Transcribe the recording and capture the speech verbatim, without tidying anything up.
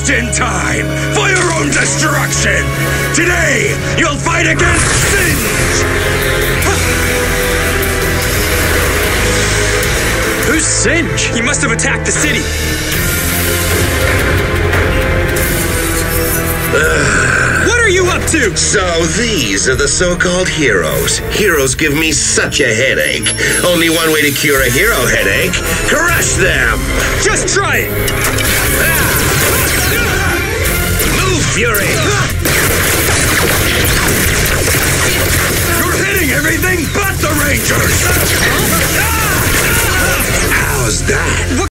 Just in time for your own destruction! Today, you'll fight against Singe! Who's Singe? He must have attacked the city. What are you up to? So these are the so-called heroes. Heroes give me such a headache. Only one way to cure a hero headache. Crush them! Just try it! Move, Fury! You're hitting everything but the Rangers! How's that?